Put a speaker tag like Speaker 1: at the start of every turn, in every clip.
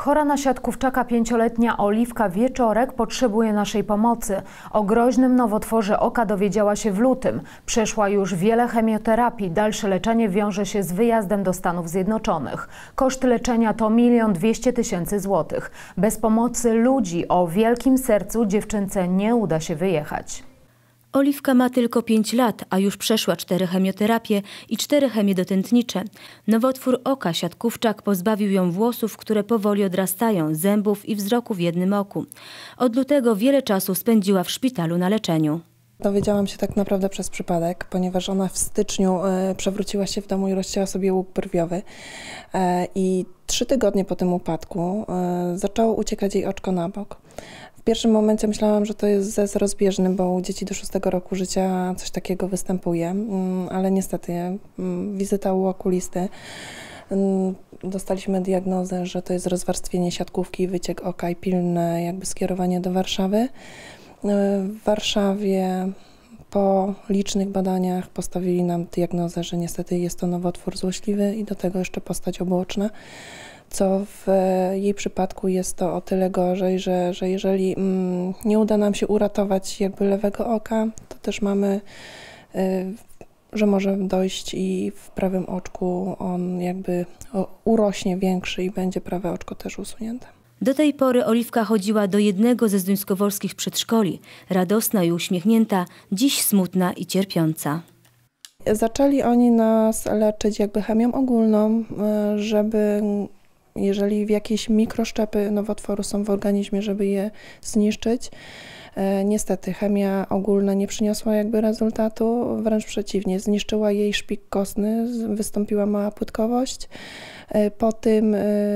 Speaker 1: Chora na siatkówczaka 5-letnia Oliwka Wieczorek potrzebuje naszej pomocy. O groźnym nowotworze oka dowiedziała się w lutym. Przeszła już wiele chemioterapii. Dalsze leczenie wiąże się z wyjazdem do Stanów Zjednoczonych. Koszt leczenia to 1 200 000 złotych. Bez pomocy ludzi o wielkim sercu dziewczynce nie uda się wyjechać.
Speaker 2: Oliwka ma tylko 5 lat, a już przeszła 4 chemioterapie i 4 chemie dotętnicze. Nowotwór oka siatkówczak pozbawił ją włosów, które powoli odrastają, zębów i wzroku w jednym oku. Od lutego wiele czasu spędziła w szpitalu na leczeniu.
Speaker 3: Dowiedziałam się tak naprawdę przez przypadek, ponieważ ona w styczniu przewróciła się w domu i rozcięła sobie łuk brwiowy. I 3 tygodnie po tym upadku zaczęło uciekać jej oczko na bok. W pierwszym momencie myślałam, że to jest zez rozbieżny, bo u dzieci do 6 roku życia coś takiego występuje, ale niestety wizyta u okulisty. Dostaliśmy diagnozę, że to jest rozwarstwienie siatkówki, wyciek oka i pilne skierowanie do Warszawy. W Warszawie po licznych badaniach postawili nam diagnozę, że niestety jest to nowotwór złośliwy i do tego jeszcze postać obłoczna, co w jej przypadku jest to o tyle gorzej, że jeżeli nie uda nam się uratować lewego oka, to też mamy, że może dojść i w prawym oczku on urośnie większy i będzie prawe oczko też usunięte.
Speaker 2: Do tej pory Oliwka chodziła do jednego ze zduńskowolskich przedszkoli. Radosna i uśmiechnięta, dziś smutna i cierpiąca.
Speaker 3: Zaczęli oni nas leczyć chemią ogólną, żeby jeżeli jakieś mikroszczepy nowotworu są w organizmie, żeby je zniszczyć. Niestety chemia ogólna nie przyniosła rezultatu, wręcz przeciwnie, zniszczyła jej szpik kostny, wystąpiła mała płytkowość. Po tym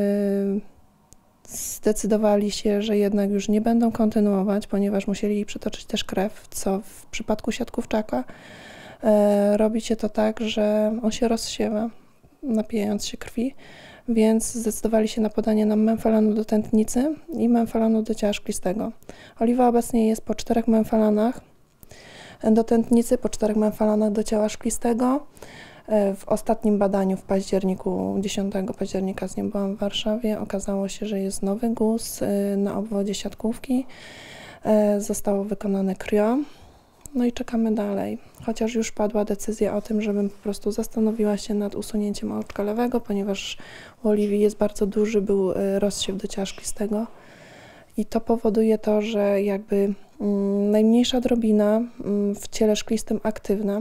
Speaker 3: zdecydowali się, że jednak już nie będą kontynuować, ponieważ musieli jej przytoczyć też krew, co w przypadku siatkówczaka robi się to tak, że on się rozsiewa, napijając się krwi, więc zdecydowali się na podanie nam memfalanu do tętnicy i memfalanu do ciała szklistego. Oliwa obecnie jest po 4 memfalanach do tętnicy, po 4 memfalanach do ciała szklistego. W ostatnim badaniu w październiku, 10 października z nią byłam w Warszawie, okazało się, że jest nowy guz na obwodzie siatkówki. Zostało wykonane krio. No i czekamy dalej, chociaż już padła decyzja o tym, żebym po prostu zastanowiła się nad usunięciem oczka lewego, ponieważ u Oliwii jest bardzo duży, był rozsiew do ciała szklistego i to powoduje to, że najmniejsza drobina w ciele szklistym aktywna,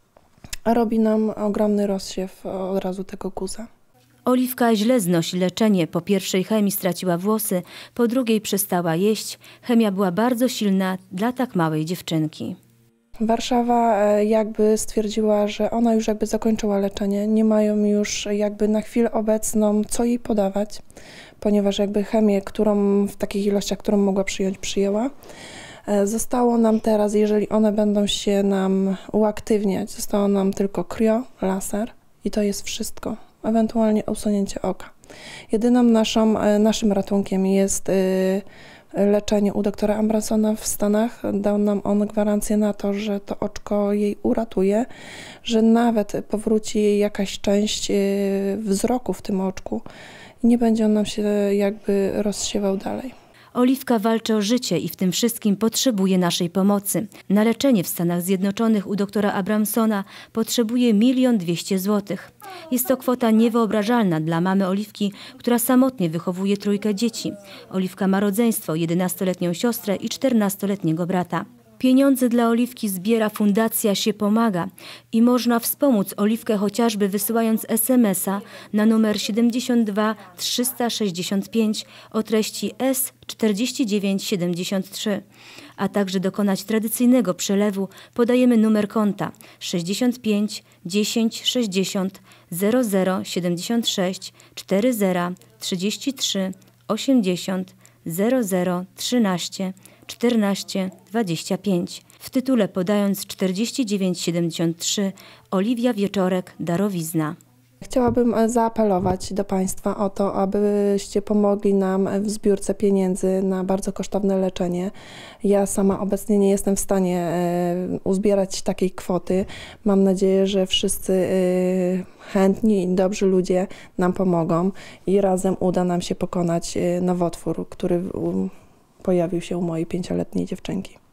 Speaker 3: a robi nam ogromny rozsiew od razu tego guza.
Speaker 2: Oliwka źle znosi leczenie. Po pierwszej chemii straciła włosy, po drugiej przestała jeść. Chemia była bardzo silna dla tak małej dziewczynki.
Speaker 3: Warszawa stwierdziła, że ona już zakończyła leczenie, nie mają już na chwilę obecną co jej podawać, ponieważ chemię, którą w takich ilościach, którą mogła przyjąć, przyjęła. Zostało nam teraz, jeżeli one będą się nam uaktywniać, zostało nam tylko krio, laser i to jest wszystko, ewentualnie usunięcie oka. Jedynym naszym ratunkiem jest leczenie u doktora Ambrasona w Stanach. Dał nam on gwarancję na to, że to oczko jej uratuje, że nawet powróci jej jakaś część wzroku w tym oczku i nie będzie on nam się rozsiewał dalej.
Speaker 2: Oliwka walczy o życie i w tym wszystkim potrzebuje naszej pomocy. Na leczenie w Stanach Zjednoczonych u doktora Abramsona potrzebuje 1 200 000 złotych. Jest to kwota niewyobrażalna dla mamy Oliwki, która samotnie wychowuje 3 dzieci. Oliwka ma rodzeństwo, 11-letnią siostrę i 14-letniego brata. Pieniądze dla Oliwki zbiera Fundacja Się Pomaga i można wspomóc Oliwkę chociażby wysyłając SMS-a na numer 72 365 o treści S4973, a także dokonać tradycyjnego przelewu. Podajemy numer konta 65 10 60 00 76 40 33 80 00 13 14 25. W tytule podając 4973 Oliwia Wieczorek, darowizna.
Speaker 3: Chciałabym zaapelować do Państwa o to, abyście pomogli nam w zbiórce pieniędzy na bardzo kosztowne leczenie. Ja sama obecnie nie jestem w stanie uzbierać takiej kwoty. Mam nadzieję, że wszyscy chętni i dobrzy ludzie nam pomogą i razem uda nam się pokonać nowotwór, który pojawił się u mojej 5-letniej dziewczynki.